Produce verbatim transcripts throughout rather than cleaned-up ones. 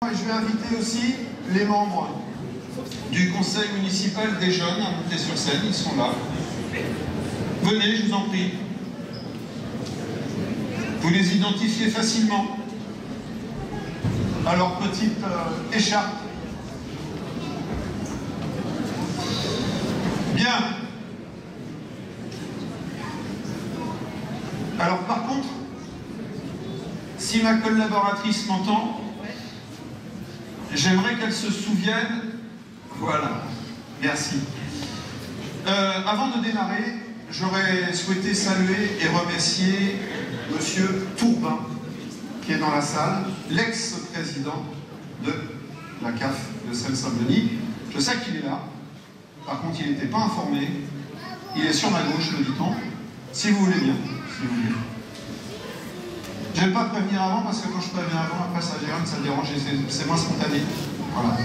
Je vais inviter aussi les membres du conseil municipal des jeunes à monter sur scène, ils sont là. Venez, je vous en prie. Vous les identifiez facilement à leur petite euh, écharpe. Bien. Alors par contre, si ma collaboratrice m'entend, j'aimerais qu'elle se souvienne. Voilà, merci. Euh, avant de démarrer, j'aurais souhaité saluer et remercier Monsieur Tourbin, qui est dans la salle, l'ex-président de la C A F de Seine-Saint-Denis. Je sais qu'il est là, par contre il n'était pas informé. Il est sur ma gauche, le dit-on, si vous voulez bien. Si vous voulez. Je ne vais pas prévenir avant, parce que quand je préviens avant, après ça gêne, ça dérange, c'est moins spontané. Voilà.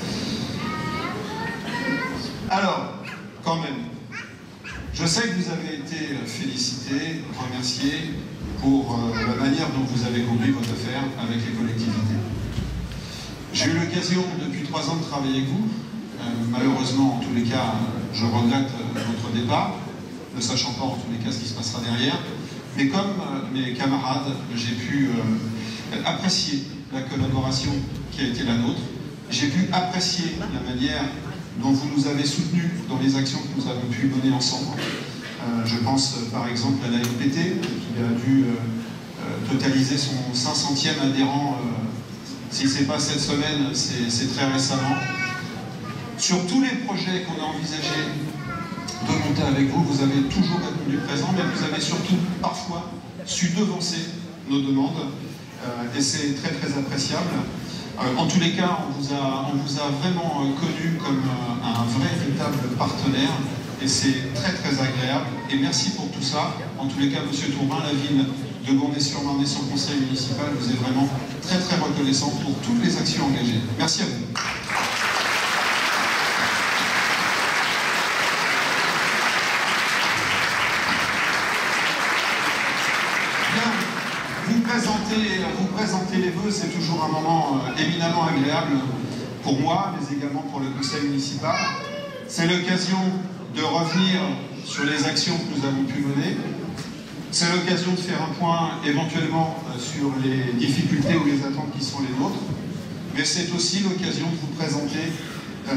Alors, quand même, je sais que vous avez été félicité, remercié pour euh, la manière dont vous avez conduit votre affaire avec les collectivités. J'ai eu l'occasion depuis trois ans de travailler avec vous. Euh, malheureusement, en tous les cas, je regrette euh, votre départ, ne sachant pas en tous les cas ce qui se passera derrière. Mais comme euh, mes camarades, j'ai pu euh, apprécier la collaboration qui a été la nôtre. J'ai pu apprécier la manière dont vous nous avez soutenus dans les actions que nous avons pu mener ensemble. Euh, je pense euh, par exemple à la N P T, qui a dû euh, euh, totaliser son cinq centième adhérent, euh, si ce n'est pas cette semaine, c'est très récemment. Sur tous les projets qu'on a envisagés de monter avec vous, vous avez toujours répondu présent, mais vous avez surtout parfois su devancer nos demandes, euh, et c'est très très appréciable. Euh, en tous les cas, on vous a, on vous a vraiment euh, connu comme euh, un vrai, véritable partenaire, et c'est très très agréable, et merci pour tout ça. En tous les cas, Monsieur Tourbin, la ville de Gournay-sur-Marne et son conseil municipal vous est vraiment très très reconnaissant pour toutes les actions engagées. Merci à vous. Vous présenter, vous présenter les vœux, c'est toujours un moment euh, éminemment agréable pour moi, mais également pour le conseil municipal. C'est l'occasion de revenir sur les actions que nous avons pu mener. C'est l'occasion de faire un point éventuellement euh, sur les difficultés ou les attentes qui sont les nôtres. Mais c'est aussi l'occasion de vous présenter euh,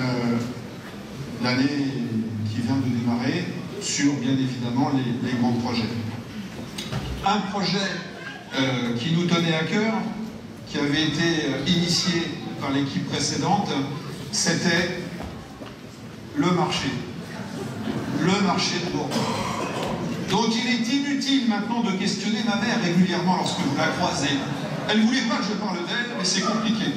l'année qui vient de démarrer sur, bien évidemment, les, les grands projets. Un projet Euh, qui nous tenait à cœur, qui avait été euh, initié par l'équipe précédente, c'était le marché. Le marché de Bourgogne. Donc il est inutile maintenant de questionner ma mère régulièrement lorsque vous la croisez. Elle ne voulait pas que je parle d'elle, mais c'est compliqué.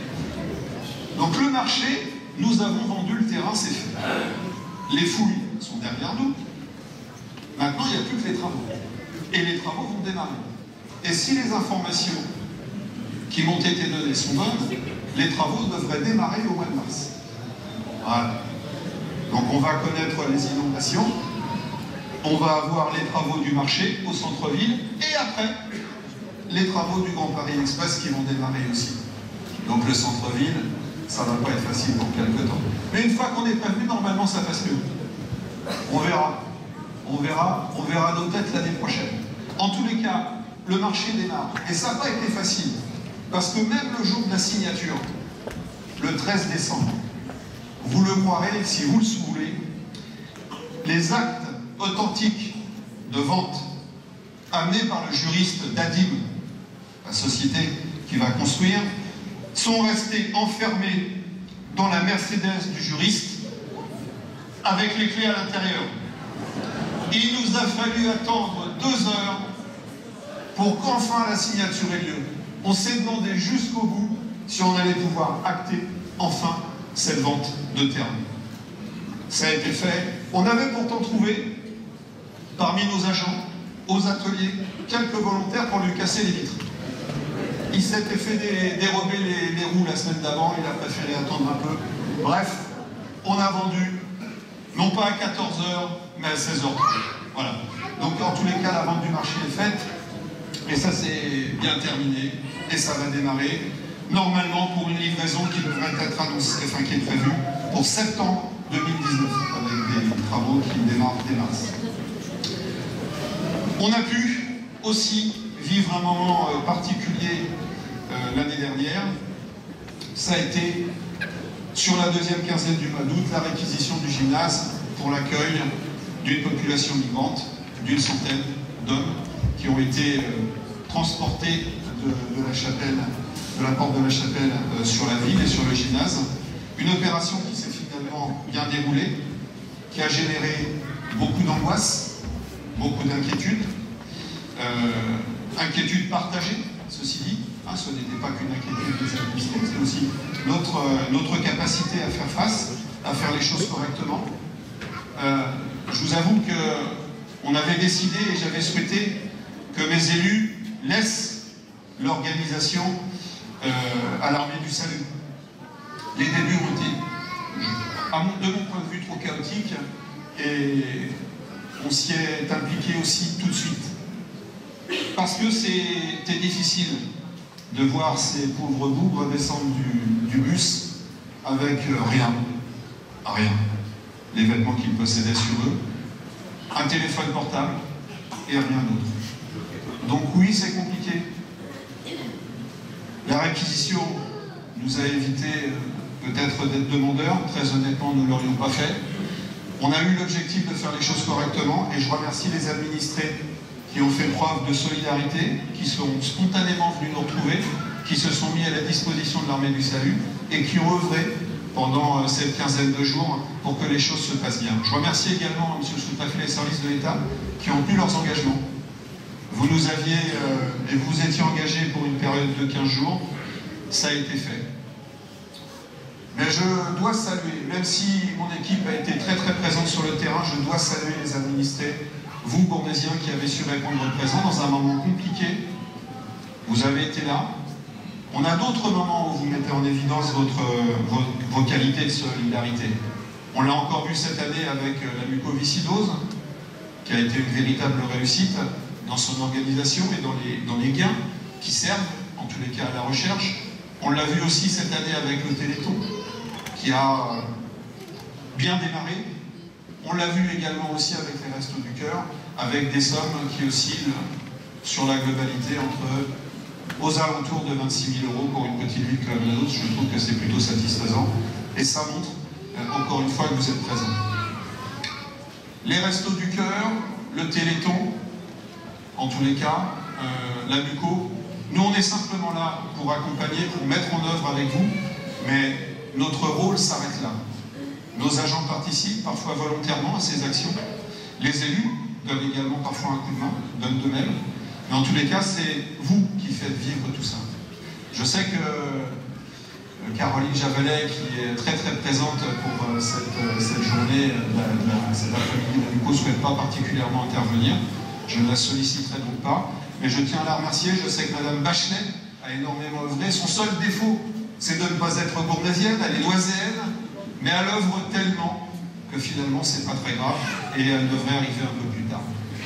Donc le marché, nous avons vendu le terrain, c'est fait. Les fouilles sont derrière nous. Maintenant, il n'y a plus que les travaux. Et les travaux vont démarrer. Et si les informations qui m'ont été données sont bonnes, les travaux devraient démarrer au mois de mars. Voilà. Donc on va connaître les inondations, on va avoir les travaux du marché au centre-ville, et après, les travaux du Grand Paris Express qui vont démarrer aussi. Donc le centre-ville, ça ne va pas être facile pour quelque temps. Mais une fois qu'on est prévenu, normalement ça passe mieux. On verra. On verra, on verra nos têtes l'année prochaine. En tous les cas, le marché démarre. Et ça n'a pas été facile. Parce que même le jour de la signature, le treize décembre, vous le croirez, si vous le voulez, les actes authentiques de vente amenés par le juriste d'Adim, la société qui va construire, sont restés enfermés dans la Mercedes du juriste avec les clés à l'intérieur. Il nous a fallu attendre deux heures pour qu'enfin la signature ait lieu. On s'est demandé jusqu'au bout si on allait pouvoir acter enfin cette vente de terrain. Ça a été fait. On avait pourtant trouvé, parmi nos agents, aux ateliers, quelques volontaires pour lui casser les vitres. Il s'était fait dé dérober les, les roues la semaine d'avant, il a préféré attendre un peu. Bref, on a vendu, non pas à quatorze heures, mais à seize heures trente. Voilà. Donc en tous les cas, la vente du marché est faite. Et ça, c'est bien terminé. Et ça va démarrer normalement pour une livraison qui devrait être annoncée, enfin qui est prévue pour septembre deux mille dix-neuf, avec des travaux qui démarrent dès mars. On a pu aussi vivre un moment particulier euh, l'année dernière. Ça a été, sur la deuxième quinzaine du mois d'août, la réquisition du gymnase pour l'accueil d'une population migrante, d'une centaine d'hommes qui ont été euh, transportés de, de la chapelle, de la porte de la chapelle euh, sur la ville et sur le gymnase. Une opération qui s'est finalement bien déroulée, qui a généré beaucoup d'angoisse, beaucoup d'inquiétudes, euh, inquiétudes partagées, ceci dit, hein, ce n'était pas qu'une inquiétude des administrés, c'est aussi notre, euh, notre capacité à faire face, à faire les choses correctement. Euh, je vous avoue qu'on avait décidé et j'avais souhaité que mes élus laissent l'organisation euh, à l'armée du salut. Les débuts ont été, à mon, de mon point de vue, trop chaotiques et on s'y est impliqué aussi tout de suite. Parce que c'était difficile de voir ces pauvres bougres descendre du, du bus avec rien, rien. Les vêtements qu'ils possédaient sur eux, un téléphone portable et rien d'autre. Donc oui, c'est compliqué. La réquisition nous a évité euh, peut-être d'être demandeurs. Très honnêtement, nous ne l'aurions pas fait. On a eu l'objectif de faire les choses correctement et je remercie les administrés qui ont fait preuve de solidarité, qui sont spontanément venus nous retrouver, qui se sont mis à la disposition de l'armée du salut et qui ont œuvré pendant cette quinzaine de jours pour que les choses se passent bien. Je remercie également M. le sous-préfet et les services de l'État qui ont tenu leurs engagements. Vous nous aviez, euh, et vous étiez engagés pour une période de quinze jours, ça a été fait. Mais je dois saluer, même si mon équipe a été très très présente sur le terrain, je dois saluer les administrés, vous Bournaisiens qui avez su répondre présent dans un moment compliqué. Vous avez été là. On a d'autres moments où vous mettez en évidence votre, vos, vos qualités de solidarité. On l'a encore vu cette année avec la mucoviscidose, qui a été une véritable réussite dans son organisation et dans les, dans les gains qui servent, en tous les cas, à la recherche. On l'a vu aussi cette année avec le Téléthon, qui a bien démarré. On l'a vu également aussi avec les Restos du Cœur, avec des sommes qui oscillent sur la globalité entre aux alentours de vingt-six mille euros pour une petite ville comme la nôtre. Je trouve que c'est plutôt satisfaisant et ça montre euh, encore une fois que vous êtes présents. Les Restos du Cœur, le Téléthon, en tous les cas, euh, la Muco, nous on est simplement là pour accompagner, pour mettre en œuvre avec vous, mais notre rôle s'arrête là. Nos agents participent parfois volontairement à ces actions. Les élus donnent également parfois un coup de main, donnent de même. Mais en tous les cas, c'est vous qui faites vivre tout ça. Je sais que Caroline Javelet, qui est très très présente pour cette, cette journée, la, la, cet après-midi, la Muco ne souhaite pas particulièrement intervenir. Je ne la solliciterai donc pas. Mais je tiens à la remercier. Je sais que Madame Bachelet a énormément œuvré. Son seul défaut, c'est de ne pas être bournaisienne, elle est loiséenne, mais elle œuvre tellement que finalement c'est pas très grave et elle devrait arriver un peu plus tard.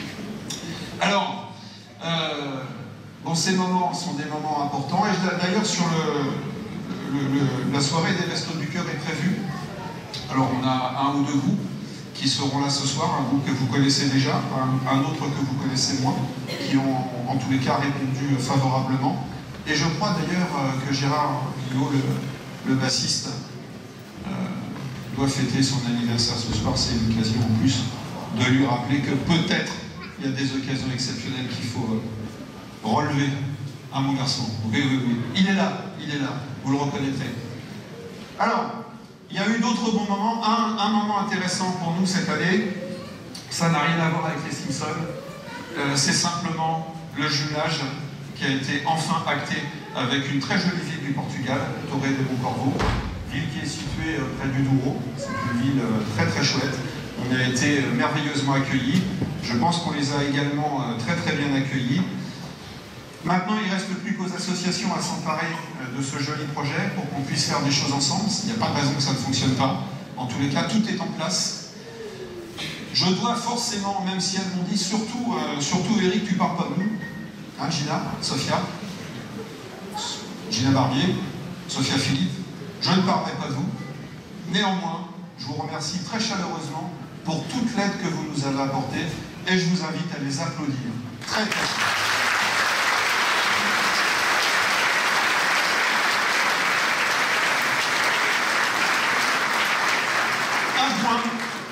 Alors, euh, bon, ces moments sont des moments importants et d'ailleurs sur le, le, le, la soirée des Restos du Cœur est prévue. Alors on a un ou deux groupes qui seront là ce soir, un groupe que vous connaissez déjà, un, un autre que vous connaissez moins, qui ont en tous les cas répondu favorablement. Et je crois d'ailleurs que Gérard Guillot, le, le bassiste, euh, doit fêter son anniversaire ce soir. C'est une occasion en plus de lui rappeler que peut-être il y a des occasions exceptionnelles qu'il faut euh, relever. Ah mon garçon, oui, oui, oui. Il est là, il est là, vous le reconnaîtrez. Alors, il y a eu d'autres bons moments. Un, un moment intéressant pour nous cette année, ça n'a rien à voir avec les Simpsons, euh, c'est simplement le jumelage qui a été enfin acté avec une très jolie ville du Portugal, Torre de Moncorvo, ville qui est située euh, près du Douro. C'est une ville euh, très très chouette. On a été euh, merveilleusement accueillis. Je pense qu'on les a également euh, très très bien accueillis. Maintenant, il ne reste plus qu'aux associations à s'emparer euh, de ce joli projet pour qu'on puisse faire des choses ensemble. Il n'y a pas de raison que ça ne fonctionne pas. En tous les cas, tout est en place. Je dois forcément, même si elles m'ont dit, surtout, euh, surtout Eric, tu parles pas de nous. Hein, Gina, Sophia, Gina Barbier, Sophia Philippe, je ne parlerai pas de vous. Néanmoins, je vous remercie très chaleureusement pour toute l'aide que vous nous avez apportée et je vous invite à les applaudir. Très très fort. Un point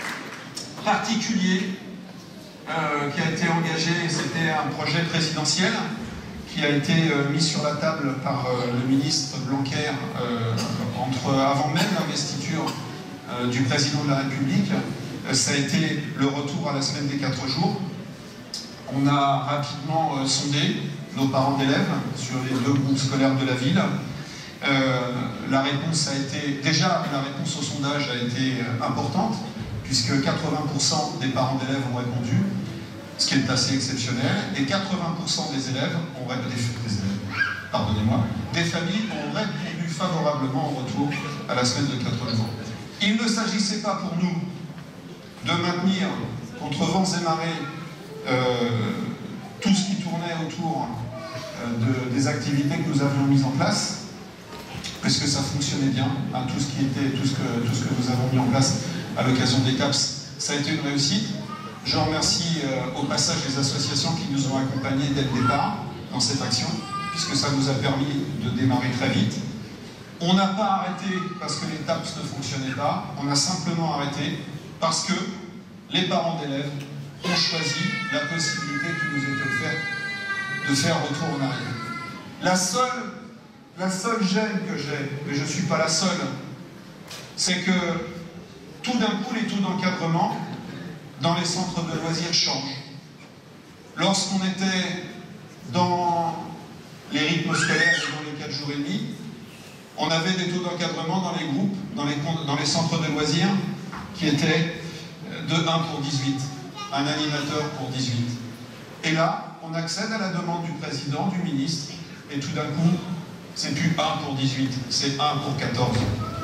particulier euh, qui a été engagé, c'était un projet présidentiel qui a été euh, mis sur la table par euh, le ministre Blanquer euh, entre, avant même l'investiture euh, du président de la République. Euh, ça a été le retour à la semaine des quatre jours. On a rapidement euh, sondé nos parents d'élèves sur les deux groupes scolaires de la ville. Euh, la réponse a été, déjà la réponse au sondage a été euh, importante, puisque quatre-vingts pour cent des parents d'élèves ont répondu, ce qui est assez exceptionnel, et quatre-vingts pour cent des élèves ont répondu, des élèves, pardonnez-moi, des familles ont répondu favorablement au retour à la semaine de quatre jours. Il ne s'agissait pas pour nous de maintenir contre vents et marées euh, tout ce qui tournait autour euh, de, des activités que nous avions mises en place, puisque ça fonctionnait bien, hein, tout ce qui était, tout ce que, tout ce que nous avons mis en place à l'occasion des C A P S, ça a été une réussite. Je remercie euh, au passage les associations qui nous ont accompagnés dès le départ dans cette action, puisque ça nous a permis de démarrer très vite. On n'a pas arrêté parce que les T A P S ne fonctionnaient pas, on a simplement arrêté parce que les parents d'élèves ont choisi la possibilité qui nous était offerte de faire retour en arrière. La seule, la seule gêne que j'ai, mais je ne suis pas la seule, c'est que tout d'un coup les taux d'encadrement dans les centres de loisirs changent. Lorsqu'on était dans les rythmes scolaires et dans les quatre jours et demi, on avait des taux d'encadrement dans les groupes, dans les, dans les centres de loisirs, qui étaient de un pour dix-huit, un animateur pour dix-huit. Et là, on accède à la demande du président, du ministre, et tout d'un coup, c'est plus un pour dix-huit, c'est un pour quatorze.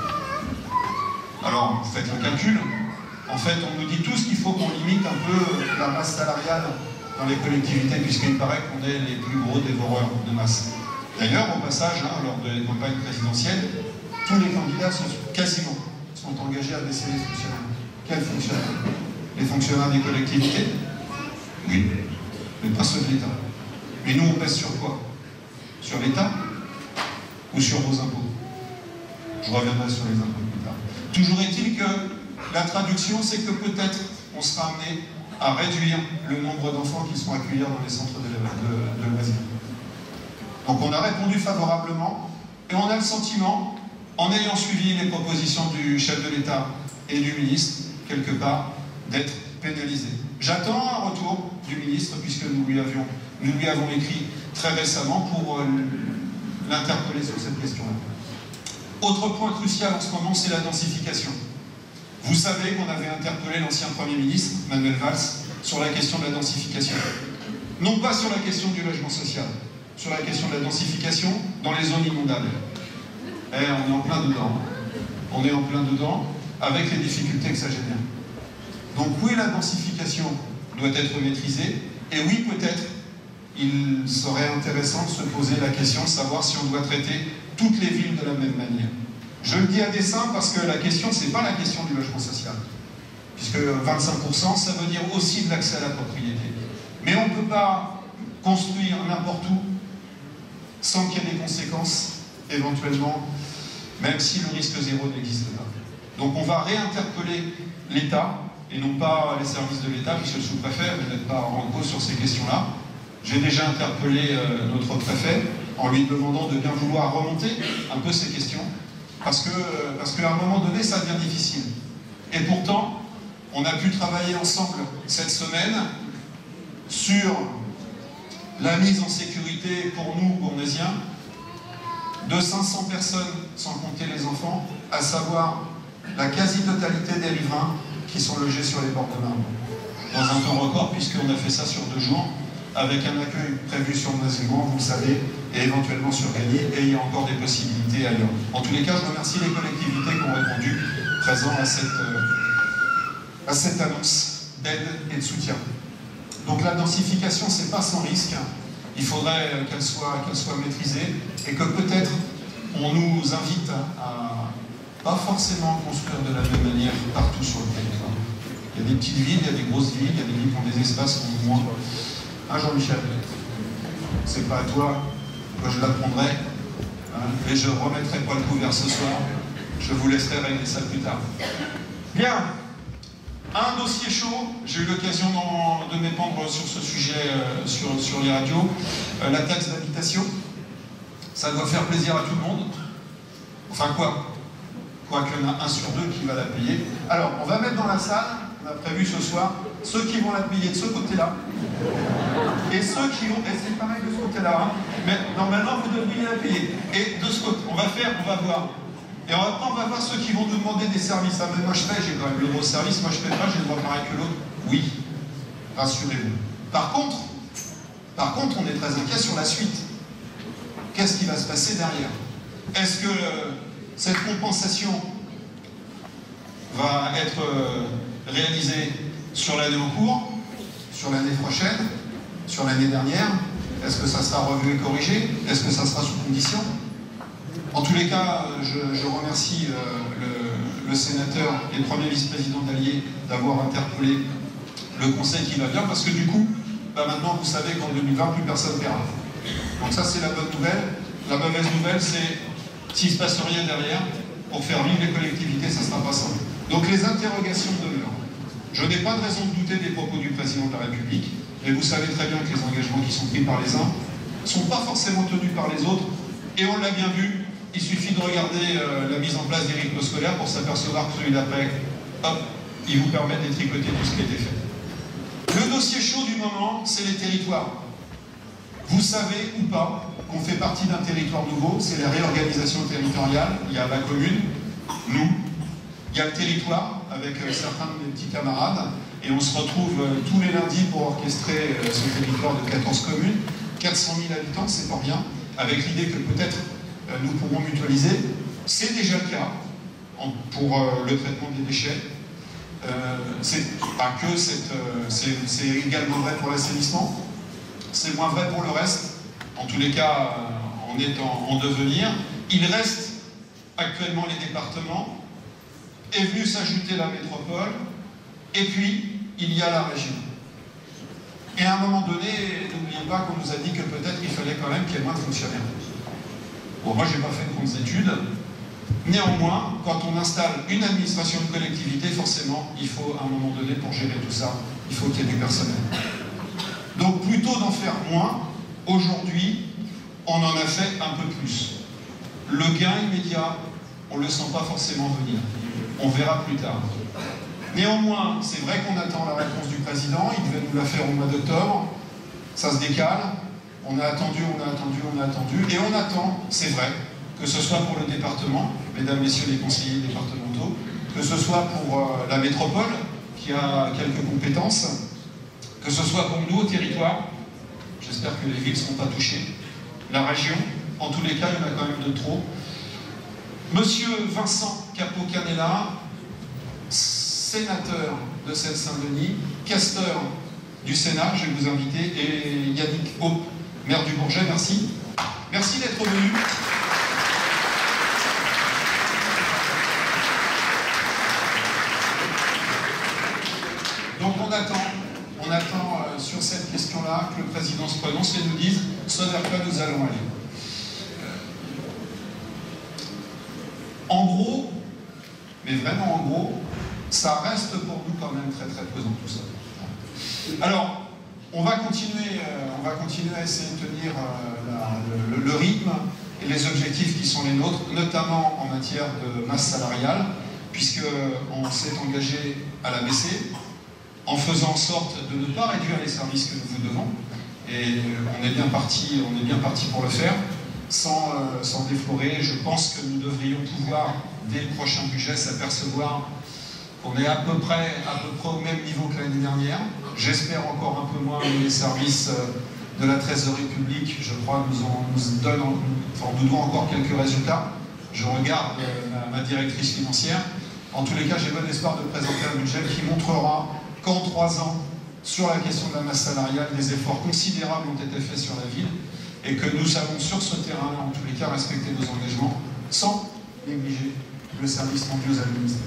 Alors, vous faites le calcul. En fait, on nous dit tous qu'il faut qu'on limite un peu la masse salariale dans les collectivités, puisqu'il paraît qu'on est les plus gros dévoreurs de masse. D'ailleurs, au passage, hein, lors de la campagne présidentielle, tous les candidats sont, quasiment sont engagés à baisser les fonctionnaires. Quels fonctionnaires? Les fonctionnaires des collectivités? Oui, mais pas ceux de l'État. Mais nous, on pèse sur quoi? Sur l'État ou sur vos impôts? Je reviendrai sur les impôts plus tard. Toujours est-il que la traduction, c'est que peut-être on sera amené à réduire le nombre d'enfants qui seront accueillis dans les centres de, de, de loisirs. Donc on a répondu favorablement et on a le sentiment, en ayant suivi les propositions du chef de l'État et du ministre, quelque part, d'être pénalisé. J'attends un retour du ministre, puisque nous lui, avions, nous lui avons écrit très récemment pour euh, l'interpeller sur cette question-là. Autre point crucial en ce moment, c'est la densification. Vous savez qu'on avait interpellé l'ancien Premier ministre, Manuel Valls, sur la question de la densification. Non pas sur la question du logement social, sur la question de la densification dans les zones inondables. Eh, on est en plein dedans. On est en plein dedans, avec les difficultés que ça génère. Donc oui, la densification doit être maîtrisée, et oui, peut-être, il serait intéressant de se poser la question de savoir si on doit traiter toutes les villes de la même manière. Je le dis à dessein parce que la question, ce n'est pas la question du logement social. Puisque vingt-cinq pour cent, ça veut dire aussi de l'accès à la propriété. Mais on ne peut pas construire n'importe où sans qu'il y ait des conséquences, éventuellement, même si le risque zéro n'existe pas. Donc on va réinterpeller l'État, et non pas les services de l'État, puisque le sous-préfet n'est pas en cause sur ces questions-là. J'ai déjà interpellé euh, notre préfet en lui demandant de bien vouloir remonter un peu ces questions, parce que, parce qu'à un moment donné, ça devient difficile. Et pourtant, on a pu travailler ensemble cette semaine sur la mise en sécurité pour nous, Bournaisiens, de cinq cents personnes, sans compter les enfants, à savoir la quasi-totalité des riverains qui sont logés sur les bords de Marne. Dans un temps record, puisqu'on a fait ça sur deux jours, avec un accueil prévu sur Noisy-le-Grand, vous le savez, et éventuellement sur Gagny, et il y a encore des possibilités ailleurs. En tous les cas, je remercie les collectivités qui ont répondu présent à cette, euh, à cette annonce d'aide et de soutien. Donc la densification, c'est pas sans risque. Il faudrait qu'elle soit, qu'elle soit maîtrisée, et que peut-être on nous invite à pas forcément construire de la même manière partout sur le territoire. Il y a des petites villes, il y a des grosses villes, il y a des villes qui ont des espaces qui ont moins. Hein, Jean-Michel, c'est pas à toi que je l'apprendrai, hein, et je ne remettrai pas le couvert ce soir. Je vous laisserai régler ça plus tard. Bien. Un dossier chaud, j'ai eu l'occasion de m'épandre sur ce sujet euh, sur, sur les radios, euh, la taxe d'habitation. Ça doit faire plaisir à tout le monde. Enfin quoi Quoi qu'il y en a un sur deux qui va la payer. Alors, on va mettre dans la salle, on a prévu ce soir, ceux qui vont la payer de ce côté-là, et ceux qui vont... Et c'est pareil de ce côté-là, hein, mais normalement, vous devriez la payer. Et de ce côté, on va faire, on va voir. Et après, on va voir ceux qui vont nous demander des services. Ah, mais moi je paie, j'ai quand même le gros service, moi je paie pas, j'ai le droit pareil que l'autre. Oui, rassurez-vous. Par contre, par contre, on est très inquiet sur la suite. Qu'est-ce qui va se passer derrière? Est-ce que euh, cette compensation va être euh, réalisée sur l'année en cours, sur l'année prochaine, sur l'année dernière? Est-ce que ça sera revu et corrigé? Est-ce que ça sera sous condition? En tous les cas, je, je remercie euh, le, le sénateur et le premier vice-président d'Allier d'avoir interpellé le conseil qui va bien, parce que du coup, bah maintenant vous savez qu'en deux mille vingt, plus personne ne paiera. Donc ça c'est la bonne nouvelle. La mauvaise nouvelle, c'est s'il ne se passe rien derrière, pour faire vivre les collectivités, ça ne sera pas simple. Donc les interrogations demeurent. Je n'ai pas de raison de douter des propos du président de la République, mais vous savez très bien que les engagements qui sont pris par les uns ne sont pas forcément tenus par les autres, et on l'a bien vu. Il suffit de regarder euh, la mise en place des rythmes scolaires pour s'apercevoir que celui d'après, hop, il vous permet de détricoter tout ce qui a été fait. Le dossier chaud du moment, c'est les territoires. Vous savez ou pas qu'on fait partie d'un territoire nouveau, c'est la réorganisation territoriale. Il y a la commune, nous, il y a le territoire avec euh, certains de mes petits camarades, et on se retrouve euh, tous les lundis pour orchestrer euh, ce territoire de quatorze communes, quatre cent mille habitants, c'est pas rien, avec l'idée que peut-être nous pourrons mutualiser. C'est déjà le cas pour euh, le traitement des déchets. Euh, c'est pas que, c'est euh, également vrai pour l'assainissement. C'est moins vrai pour le reste. En tous les cas, euh, on est en, en devenir. Il reste actuellement les départements. Est venue s'ajouter la métropole. Et puis, il y a la région. Et à un moment donné, n'oubliez pas qu'on nous a dit que peut-être il fallait quand même qu'il y ait moins de fonctionnaires. Bon, moi, je n'ai pas fait de grandes études. Néanmoins, quand on installe une administration de collectivité, forcément, il faut, à un moment donné, pour gérer tout ça, il faut qu'il y ait du personnel. Donc, plutôt d'en faire moins, aujourd'hui, on en a fait un peu plus. Le gain immédiat, on ne le sent pas forcément venir. On verra plus tard. Néanmoins, c'est vrai qu'on attend la réponse du président. Il devait nous la faire au mois d'octobre. Ça se décale. On a attendu, on a attendu, on a attendu, et on attend, c'est vrai, que ce soit pour le département, mesdames, messieurs les conseillers départementaux, que ce soit pour euh, la métropole, qui a quelques compétences, que ce soit pour nous au territoire, j'espère que les villes ne seront pas touchées, la région, en tous les cas, il y en a quand même de trop. Monsieur Vincent Capo-Canella, sénateur de Seine-Saint-Denis, questeur du Sénat, je vais vous inviter, et Yannick Hope, maire du Bourget, merci. Merci d'être venu. Donc on attend, on attend euh, sur cette question-là que le président se prononce et nous dise ce vers quoi nous allons aller. Euh, en gros, mais vraiment en gros, ça reste pour nous quand même très très pesant tout ça. Alors, on va continuer, euh, on va continuer à essayer de tenir euh, la, le, le rythme et les objectifs qui sont les nôtres, notamment en matière de masse salariale, puisqu'on s'est engagé à la baisser, en faisant en sorte de ne pas réduire les services que nous vous devons. Et on est bien parti, on est bien parti pour le faire, sans, euh, sans déflorer. Je pense que nous devrions pouvoir, dès le prochain budget, s'apercevoir qu'on est à peu près, à peu près au même niveau que l'année dernière. J'espère encore un peu moins, mais les services de la trésorerie publique, je crois, nous, en, nous, donnent, enfin, nous doivent encore quelques résultats. Je regarde euh, ma, ma directrice financière. En tous les cas, j'ai bon espoir de présenter un budget qui montrera qu'en trois ans, sur la question de la masse salariale, des efforts considérables ont été faits sur la ville et que nous savons sur ce terrain-là, en tous les cas, respecter nos engagements sans négliger le service rendu aux administrés.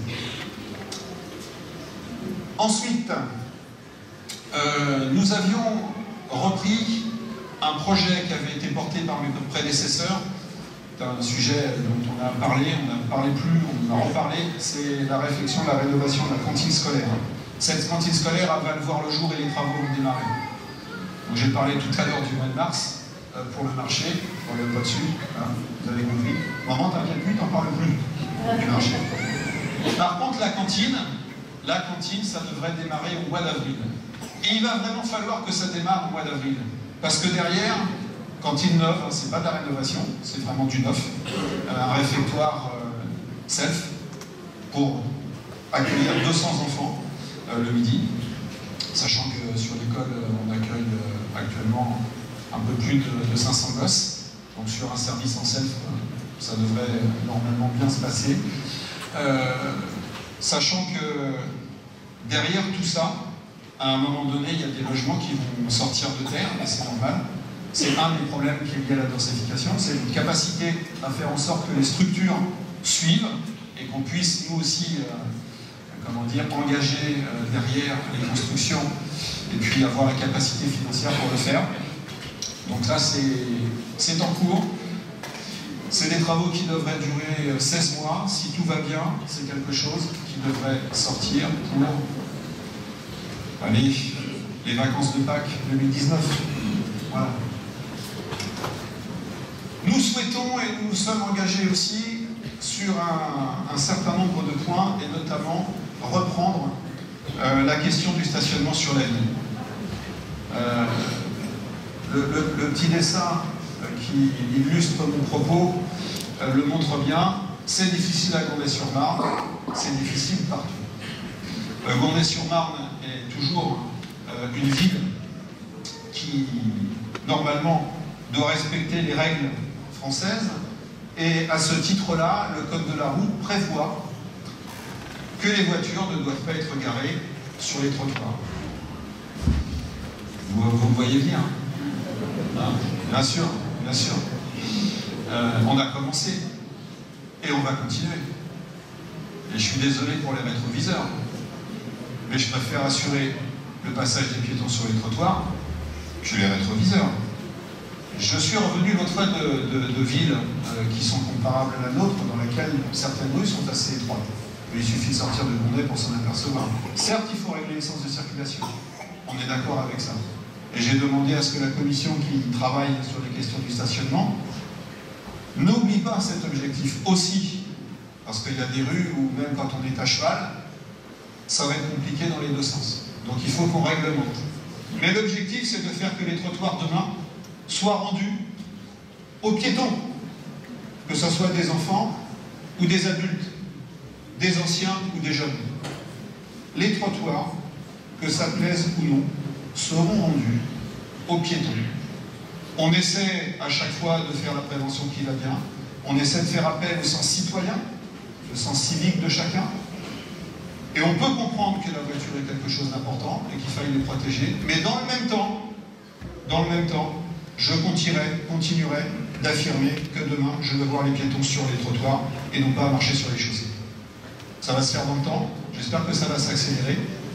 Ensuite, euh, nous avions repris un projet qui avait été porté par mes prédécesseurs. C'est un sujet dont on a parlé, on n'a parlé plus, on en a reparlé, c'est la réflexion de la rénovation de la cantine scolaire. Cette cantine scolaire va le voir le jour et les travaux vont démarrer. J'ai parlé tout à l'heure du mois de mars euh, pour le marché, je ne reviens pas dessus, hein, vous avez compris. Maman, t'inquiète plus, t'en parles plus du marché. Par contre, la cantine, la cantine, ça devrait démarrer au mois d'avril. Et il va vraiment falloir que ça démarre au mois d'avril. Parce que derrière, cantine neuve, hein, c'est pas de la rénovation, c'est vraiment du neuf. Euh, un réfectoire euh, self pour accueillir deux cents enfants euh, le midi. Sachant que sur l'école, on accueille euh, actuellement un peu plus de, de cinq cents gosses. Donc sur un service en self, euh, ça devrait euh, normalement bien se passer. Euh, sachant que derrière tout ça, à un moment donné, il y a des logements qui vont sortir de terre, et c'est normal. C'est un des problèmes qui est lié à la densification, c'est une capacité à faire en sorte que les structures suivent et qu'on puisse, nous aussi, euh, comment dire, engager euh, derrière les constructions et puis avoir la capacité financière pour le faire. Donc là, c'est en cours. C'est des travaux qui devraient durer seize mois. Si tout va bien, c'est quelque chose qui devrait sortir pour allez, les vacances de Pâques deux mille dix-neuf. Voilà. Nous souhaitons et nous nous sommes engagés aussi sur un, un certain nombre de points et notamment reprendre euh, la question du stationnement sur la ligne. Euh, le, le, le petit dessin euh, qui illustre mon propos euh, le montre bien. C'est difficile à Gondet-sur-Marne, c'est difficile partout. Euh, Gondet-sur-Marne est toujours euh, une ville qui, normalement, doit respecter les règles françaises, et à ce titre-là, le Code de la route prévoit que les voitures ne doivent pas être garées sur les trottoirs. Vous, vous voyez bien, hein? Bien sûr, bien sûr. Euh, on a commencé, et on va continuer. Et je suis désolé pour les rétroviseurs, mais je préfère assurer le passage des piétons sur les trottoirs que les rétroviseurs. Je suis revenu l'autre fois de, de, de villes euh, qui sont comparables à la nôtre, dans lesquelles certaines rues sont assez étroites. Mais il suffit de sortir de Gondet pour s'en apercevoir. Certes, il faut régler les sens de circulation. On est d'accord avec ça. Et j'ai demandé à ce que la commission qui travaille sur les questions du stationnement n'oublie pas cet objectif aussi. Parce qu'il y a des rues où, même quand on est à cheval, ça va être compliqué dans les deux sens. Donc il faut qu'on réglemente. Mais l'objectif, c'est de faire que les trottoirs demain soient rendus aux piétons, que ce soit des enfants ou des adultes, des anciens ou des jeunes. Les trottoirs, que ça plaise ou non, seront rendus aux piétons. On essaie à chaque fois de faire la prévention qui va bien, on essaie de faire appel au sens citoyen, le sens civique de chacun, et on peut comprendre que la voiture est quelque chose d'important et qu'il faille les protéger, mais dans le même temps, dans le même temps, je continuerai, continuerai d'affirmer que demain, je veux voir les piétons sur les trottoirs et non pas marcher sur les chaussées. Ça va se faire dans le temps, j'espère que ça va s'accélérer.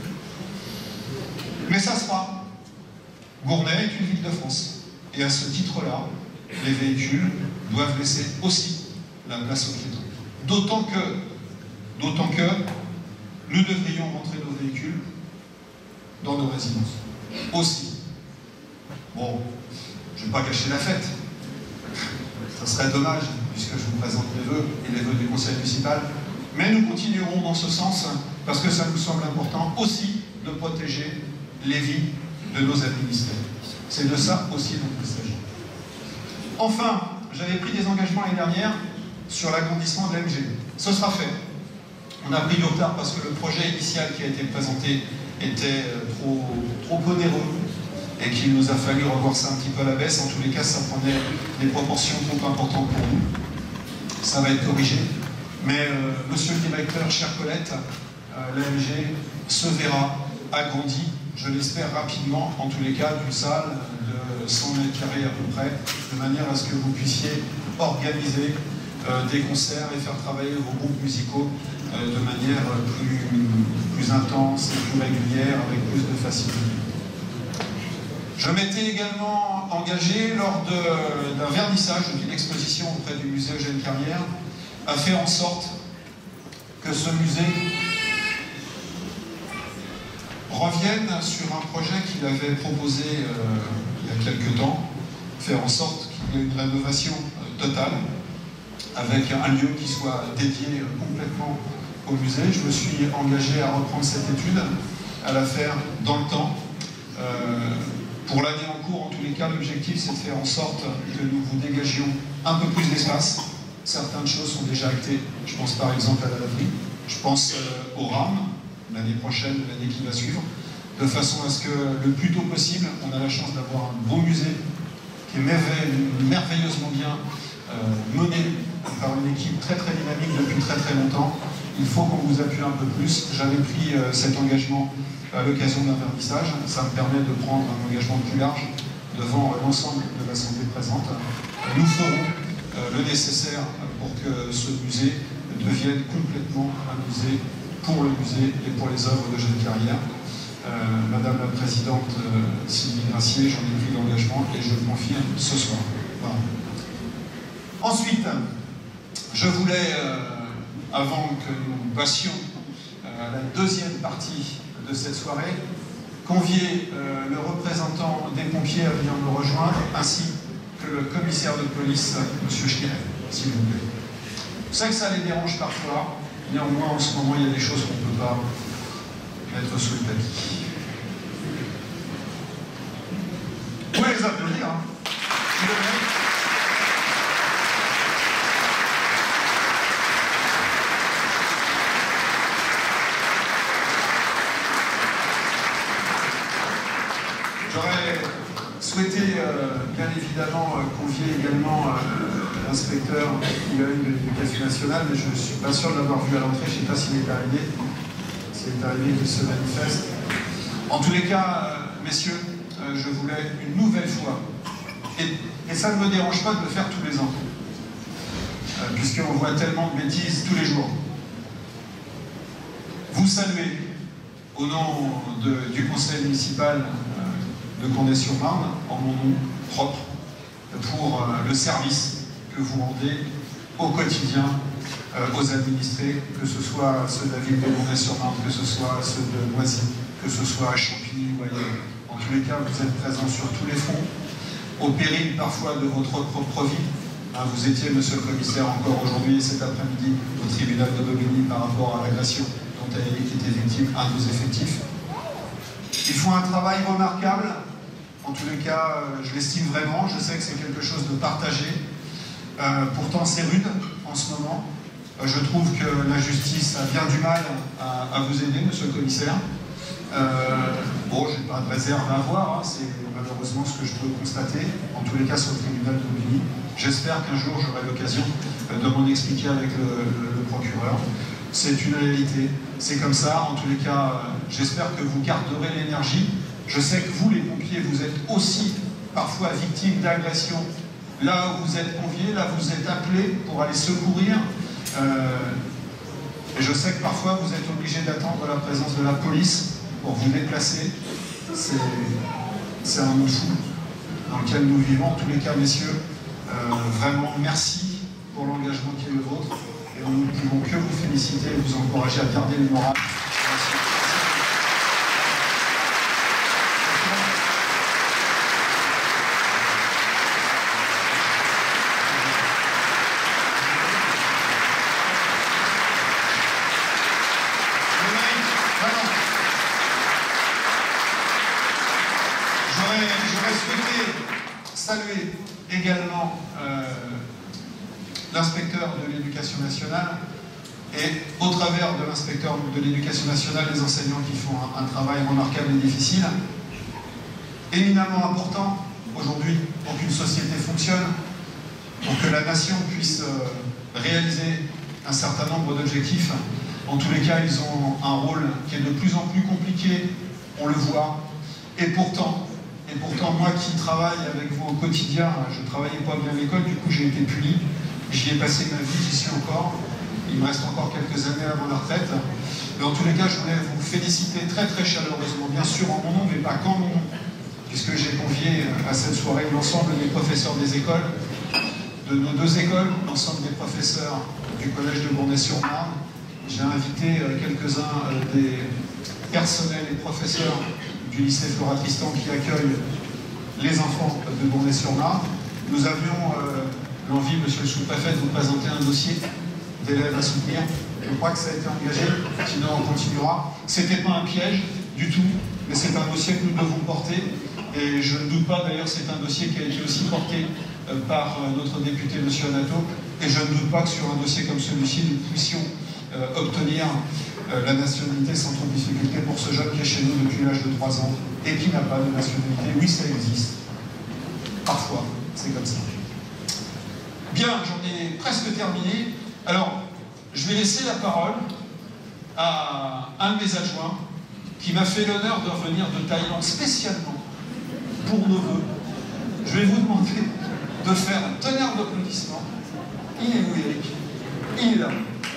Mais ça sera. Gournay est une ville de France. Et à ce titre-là, les véhicules doivent laisser aussi la place aux piétons. D'autant que, d'autant que nous devrions rentrer nos véhicules dans nos résidences. Aussi. Bon, je ne vais pas gâcher la fête. Ça serait dommage, puisque je vous présente les vœux et les vœux du conseil municipal. Mais nous continuerons dans ce sens, parce que ça nous semble important aussi de protéger les vies de nos administrés. C'est de ça aussi dont il s'agit. Enfin, j'avais pris des engagements l'année dernière sur l'agrandissement de l'A M G. Ce sera fait. On a pris du retard parce que le projet initial qui a été présenté était trop, trop onéreux et qu'il nous a fallu revoir ça un petit peu à la baisse. En tous les cas, ça prenait des proportions trop importantes pour nous. Ça va être corrigé. Mais, euh, monsieur le directeur, chère Colette, euh, l'A M G se verra agrandi, je l'espère rapidement, en tous les cas, d'une salle de cent mètres carrés à peu près, de manière à ce que vous puissiez organiser euh, des concerts et faire travailler vos groupes musicaux euh, de manière plus, plus intense et plus régulière, avec plus de facilité. Je m'étais également engagé lors d'un vernissage d'une exposition auprès du musée Eugène Carrière à faire en sorte que ce musée revienne sur un projet qu'il avait proposé euh, il y a quelques temps, faire en sorte qu'il y ait une rénovation euh, totale, avec un lieu qui soit dédié euh, complètement au musée. Je me suis engagé à reprendre cette étude, à la faire dans le temps. Euh, pour l'année en cours, en tous les cas, l'objectif c'est de faire en sorte que nous vous dégagions un peu plus d'espace. Certaines choses sont déjà actées. Je pense par exemple à la laverie, je pense euh, au RAM, l'année prochaine, l'année qui va suivre, de façon à ce que le plus tôt possible, on a la chance d'avoir un beau musée qui est merveilleusement bien euh, mené par une équipe très très dynamique depuis très très longtemps. Il faut qu'on vous appuie un peu plus. J'avais pris euh, cet engagement à l'occasion d'un vernissage. Ça me permet de prendre un engagement plus large devant euh, l'ensemble de l'Assemblée présente. Nous ferons euh, le nécessaire pour que ce musée devienne complètement un musée pour le musée et pour les œuvres d'Eugène Carrière. Euh, Madame la Présidente euh, Sylvie Gracier, j'en ai pris l'engagement et je le confirme ce soir. Voilà. Ensuite, je voulais, euh, avant que nous passions euh, à la deuxième partie de cette soirée, convier euh, le représentant des pompiers à venir me rejoindre, ainsi que le commissaire de police, M. Chiret, s'il vous plaît. Je sais que ça les dérange parfois, néanmoins en ce moment il y a des choses qu'on ne peut pas mettre sous le tapis. Vous pouvez les applaudir, hein. J'aurais souhaité, euh, bien évidemment, euh, convier également euh, l'inspecteur qui a eu de l'éducation nationale, mais je ne suis pas sûr de l'avoir vu à l'entrée, je ne sais pas s'il est arrivé, s'il est arrivé qu'il se manifeste. En tous les cas, euh, messieurs, euh, je voulais une nouvelle fois, et, et ça ne me dérange pas de le faire tous les ans, euh, puisqu'on voit tellement de bêtises tous les jours. Vous saluez, au nom de, du conseil municipal euh, de Condé-sur-Marne, en mon nom propre, pour euh, le service que vous rendez au quotidien euh, aux administrés, que ce soit ceux de la ville de Condé-sur-Marne, que ce soit ceux de Noisy, que ce soit à Champigny ou ailleurs. En tous les cas, vous êtes présents sur tous les fronts, au péril parfois de votre propre vie. Hein, vous étiez, monsieur le commissaire, encore aujourd'hui et cet après-midi au tribunal de Bobigny par rapport à l'agression dont a été victime un de vos effectifs. Ils font un travail remarquable. En tous les cas, je l'estime vraiment. Je sais que c'est quelque chose de partagé. Euh, pourtant, c'est rude en ce moment. Euh, je trouve que la justice a bien du mal à, à vous aider, monsieur le commissaire. Euh, bon, je n'ai pas de réserve à avoir. Hein, c'est malheureusement ce que je peux constater. En tous les cas, sur le tribunal de Bobigny. J'espère qu'un jour, j'aurai l'occasion de m'en expliquer avec le, le, le procureur. C'est une réalité. C'est comme ça. En tous les cas, euh, j'espère que vous garderez l'énergie. Je sais que vous, les pompiers, vous êtes aussi parfois victimes d'agressions. Là où vous êtes conviés, là vous êtes appelés pour aller secourir. Euh, et je sais que parfois vous êtes obligés d'attendre la présence de la police pour vous déplacer. C'est un monde fou dans lequel nous vivons. En tous les cas, messieurs, euh, vraiment merci pour l'engagement qui est le vôtre. Et nous ne pouvons que vous féliciter et vous encourager à garder le moral. Merci. Saluer également euh, l'inspecteur de l'éducation nationale et au travers de l'inspecteur de l'éducation nationale, les enseignants qui font un, un travail remarquable et difficile, éminemment important aujourd'hui pour qu'une société fonctionne, pour que la nation puisse euh, réaliser un certain nombre d'objectifs. En tous les cas, ils ont un rôle qui est de plus en plus compliqué, on le voit, et pourtant, Et pourtant, moi qui travaille avec vous au quotidien, je ne travaillais pas bien à l'école, du coup j'ai été puni. J'y ai passé ma vie, j'y suis encore. Il me reste encore quelques années avant la retraite. Mais en tous les cas, je voulais vous féliciter très très chaleureusement, bien sûr en mon nom, mais pas qu'en mon nom, puisque j'ai convié à cette soirée l'ensemble des professeurs des écoles, de nos deux écoles, l'ensemble des professeurs du collège de Gournay-sur-Marne. J'ai invité quelques-uns des personnels et professeurs du lycée Flora Tristan qui accueille les enfants de Gournay-sur-Marne. Nous avions euh, l'envie, monsieur le sous-préfet, de vous présenter un dossier d'élèves à soutenir. Je crois que ça a été engagé, sinon on continuera. C'était pas un piège du tout, mais c'est un dossier que nous devons porter. Et je ne doute pas, d'ailleurs, c'est un dossier qui a été aussi porté euh, par euh, notre député, monsieur Anato. Et je ne doute pas que sur un dossier comme celui-ci, nous puissions euh, obtenir euh, la nationalité sans trop de difficulté pour ce jeune qui est chez nous depuis l'âge de trois ans et qui n'a pas de nationalité. Oui, ça existe. Parfois, c'est comme ça. Bien, j'en ai presque terminé. Alors, je vais laisser la parole à un de mes adjoints qui m'a fait l'honneur de revenir de Thaïlande spécialement pour nos vœux. Je vais vous demander de faire un tonnerre d'applaudissements. Il est où, Eric? Il est là.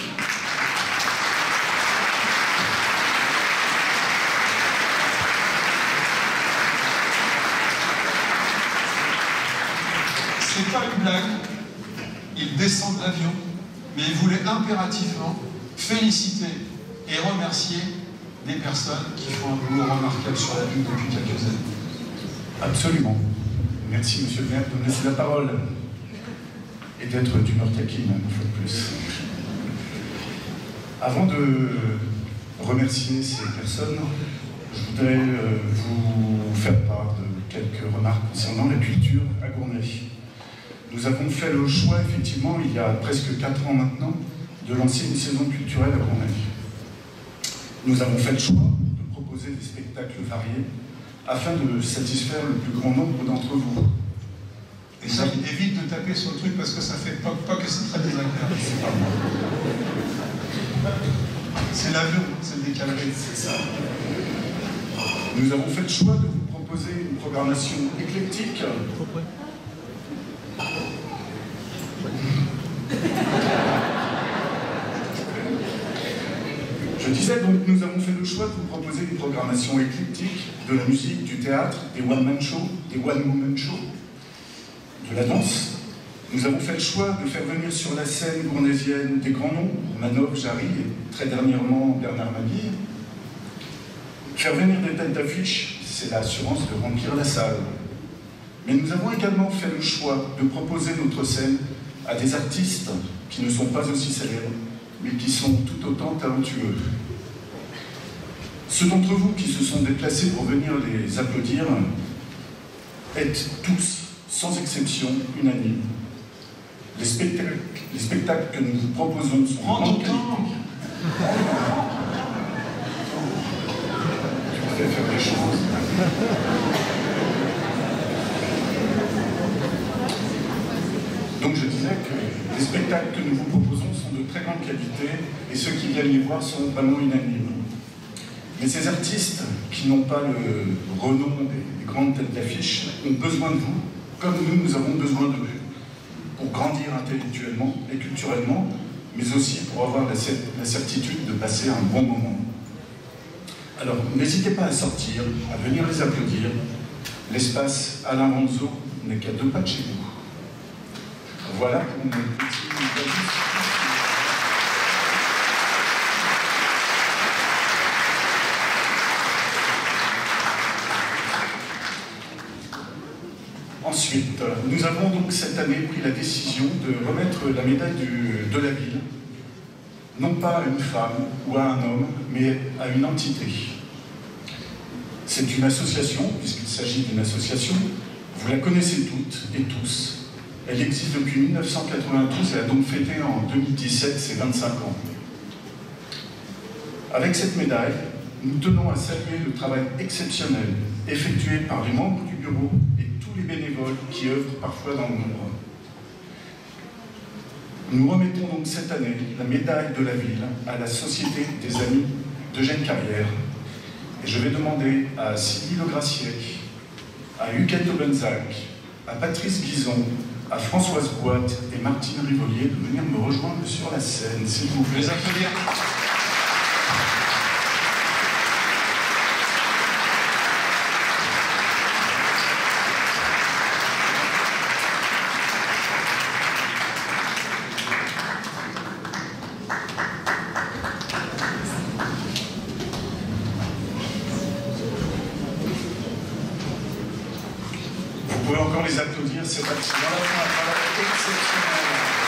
C'est pas une blague. Il descend de l'avion, mais il voulait impérativement féliciter et remercier des personnes qui font un boulot remarquable sur la ville depuis quelques années. Absolument. Merci, monsieur le maire, de me laisser la parole et d'être d'humeur taquine, une fois de plus. Avant de remercier ces personnes, je voudrais vous faire part de quelques remarques concernant la culture à Gournay. Nous avons fait le choix, effectivement, il y a presque quatre ans maintenant, de lancer une saison culturelle à Gournay. Nous avons fait le choix de proposer des spectacles variés afin de satisfaire le plus grand nombre d'entre vous. Et ça, évite de taper sur le truc parce que ça fait poc-poc et c'est très désagréable. C'est pas moi. C'est l'avion, c'est le décalage. C'est ça. Nous avons fait le choix de vous proposer une programmation éclectique. Je disais donc, nous avons fait le choix de vous proposer une programmation éclectique, de la musique, du théâtre, des one-man shows, des one-woman shows, de la danse. Nous avons fait le choix de faire venir sur la scène gournaysienne des grands noms, Manov, Jarry et très dernièrement Bernard Mabille. Faire venir des têtes d'affiche, c'est l'assurance de remplir la salle. Mais nous avons également fait le choix de proposer notre scène à des artistes qui ne sont pas aussi célèbres, mais qui sont tout autant talentueux. Ceux d'entre vous qui se sont déplacés pour venir les applaudir êtes tous, sans exception, unanimes. Les spectacles, les spectacles que nous vous proposons sont de grande qualité. Tu me fais faire des choses. Donc je disais que les spectacles que nous vous proposons sont de très grande qualité et ceux qui viennent les voir sont vraiment unanimes. Mais ces artistes qui n'ont pas le renom des, des grandes têtes d'affiche ont besoin de vous, comme nous, nous avons besoin d'eux, pour grandir intellectuellement et culturellement, mais aussi pour avoir la, la certitude de passer un bon moment. Alors n'hésitez pas à sortir, à venir les applaudir. L'espace Alain Ranzo n'est qu'à deux pas de chez vous. Voilà pour mon petit... Ensuite, nous avons donc cette année pris la décision de remettre la médaille du, de la ville, non pas à une femme ou à un homme, mais à une entité. C'est une association, puisqu'il s'agit d'une association, vous la connaissez toutes et tous. Elle existe depuis mille neuf cent quatre-vingt-douze et a donc fêté en deux mille dix-sept ses vingt-cinq ans. Avec cette médaille, nous tenons à saluer le travail exceptionnel effectué par les membres du bureau et tous les bénévoles qui œuvrent parfois dans le nombre. Nous remettons donc cette année la médaille de la ville à la Société des Amis d'Eugène Carrière. Et je vais demander à Sylvie Le Gracier, à Huguette Benzac, à Patrice Guizon, à Françoise Boite et Martine Rivolier de venir me rejoindre sur la scène, s'il vous plaît. Les applaudir. Vous pouvez encore les applaudir, cette action exceptionnelle.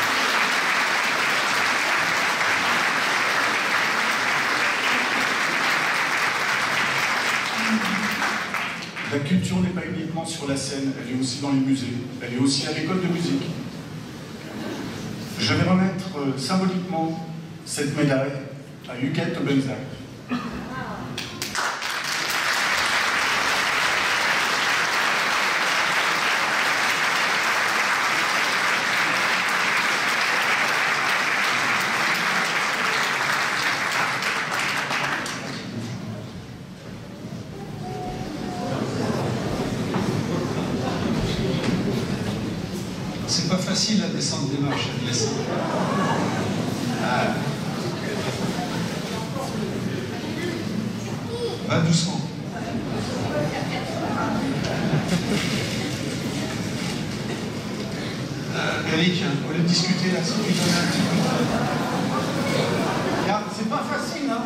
La culture n'est pas uniquement sur la scène, elle est aussi dans les musées, elle est aussi à l'école de musique. Je vais remettre euh, symboliquement cette médaille à Huguette Obenzac. C'est pas facile la descente des marches, elle laisse. Ah. Va doucement. Euh, Eric, au lieu de discuter là, si tu donnes un petit peu. C'est pas facile, hein.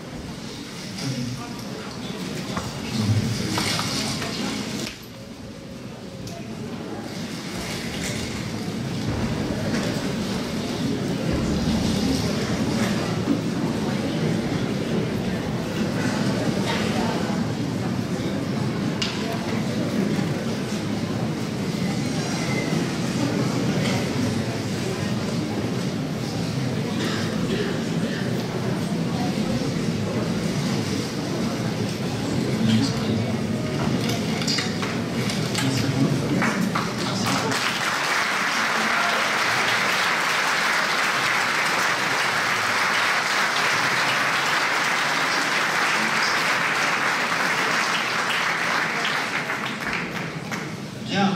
Bien.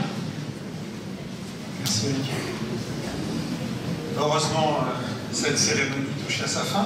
Merci Eric. Heureusement, euh, cette cérémonie touche à sa fin.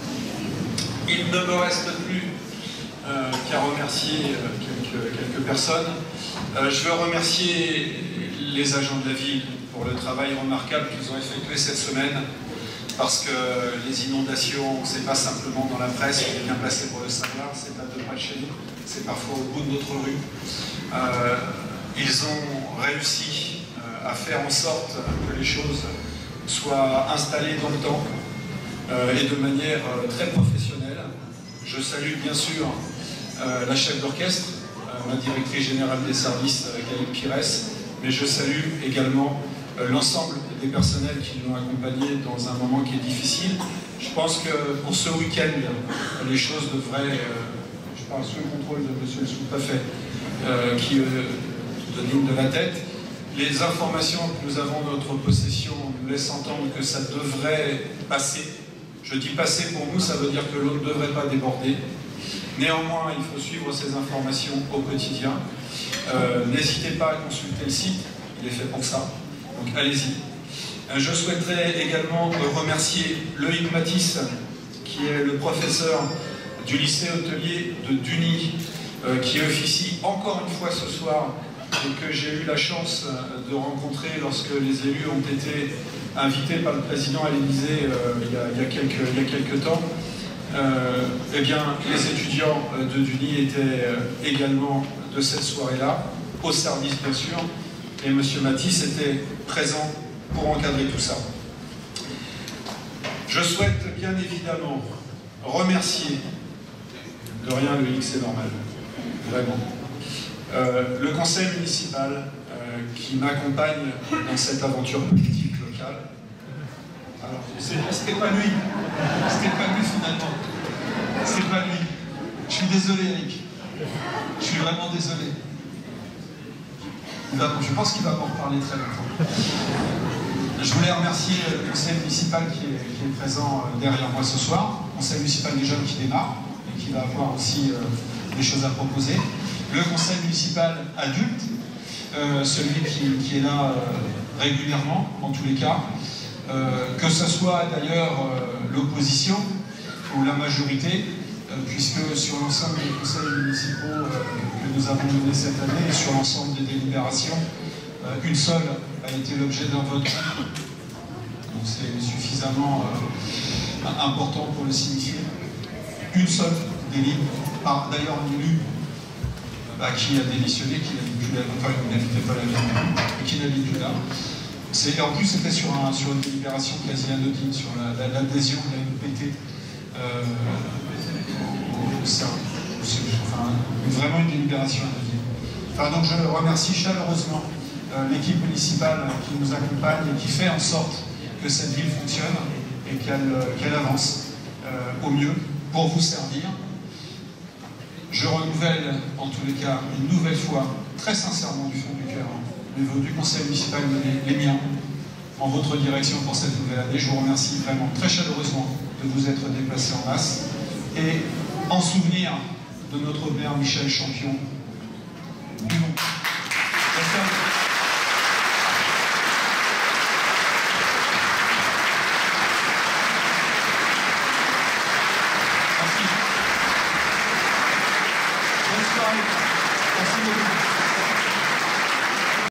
Il ne me reste plus euh, qu'à remercier euh, quelques, quelques personnes. Euh, je veux remercier les agents de la ville pour le travail remarquable qu'ils ont effectué cette semaine, parce que les inondations, c'est pas simplement dans la presse, on est bien placé pour le savoir, c'est à deux pas de chez nous, c'est parfois au bout de notre rue. Euh, Ils ont réussi euh, à faire en sorte que les choses soient installées dans le temps euh, et de manière euh, très professionnelle. Je salue bien sûr euh, la chef d'orchestre, euh, la directrice générale des services, euh, Gaëlle Pires, mais je salue également euh, l'ensemble des personnels qui l'ont accompagné dans un moment qui est difficile. Je pense que pour ce week-end, les choses devraient, euh, je parle sous le contrôle de monsieur le sous-préfet, euh, qui... Euh, de ligne de la tête. Les informations que nous avons en notre possession nous laissent entendre que ça devrait passer. Je dis passer pour nous, ça veut dire que l'eau ne devrait pas déborder. Néanmoins, il faut suivre ces informations au quotidien. Euh, N'hésitez pas à consulter le site, il est fait pour ça. Donc allez-y. Euh, je souhaiterais également remercier Loïc Matisse, qui est le professeur du lycée hôtelier de Duny, euh, qui officie encore une fois ce soir et que j'ai eu la chance de rencontrer lorsque les élus ont été invités par le président à l'Élysée euh, il, il y a quelques, il y a quelques temps. Euh, eh bien, les étudiants de Duny étaient également de cette soirée-là, au service bien sûr, et M. Matisse était présent pour encadrer tout ça. Je souhaite bien évidemment remercier, de rien Loïc, c'est normal, vraiment, Euh, le conseil municipal euh, qui m'accompagne dans cette aventure politique locale. Alors, c'était pas lui, c'était pas lui finalement, c'est pas lui. Je suis désolé Eric, je suis vraiment désolé. Il va, je pense qu'il va m'en reparler très longtemps. Je voulais remercier le conseil municipal qui est, qui est présent derrière moi ce soir, conseil municipal des jeunes qui démarre et qui va avoir aussi euh, des choses à proposer. Le conseil municipal adulte, euh, celui qui, qui est là euh, régulièrement, en tous les cas, euh, que ce soit d'ailleurs euh, l'opposition ou la majorité, euh, puisque sur l'ensemble des conseils municipaux euh, que nous avons menés cette année et sur l'ensemble des délibérations, euh, une seule a été l'objet d'un vote. Donc c'est suffisamment euh, important pour le signifier. Une seule délib, par d'ailleurs un élu bah, qui a démissionné, qui n'habite plus là, enfin il n'habitait pas la ville, mais qui n'habite plus là. Et en plus c'était sur, un, sur une délibération quasi anodine, sur l'adhésion la, la, de la N P T euh, au, au sein. Enfin, vraiment une délibération anodine. Enfin, donc je remercie chaleureusement euh, l'équipe municipale qui nous accompagne et qui fait en sorte que cette ville fonctionne et qu'elle qu'elle avance euh, au mieux pour vous servir. Je renouvelle en tous les cas une nouvelle fois, très sincèrement du fond du cœur, les vœux du conseil municipal, les, les miens, en votre direction pour cette nouvelle année. Je vous remercie vraiment très chaleureusement de vous être déplacés en masse et en souvenir de notre maire Michel Champion,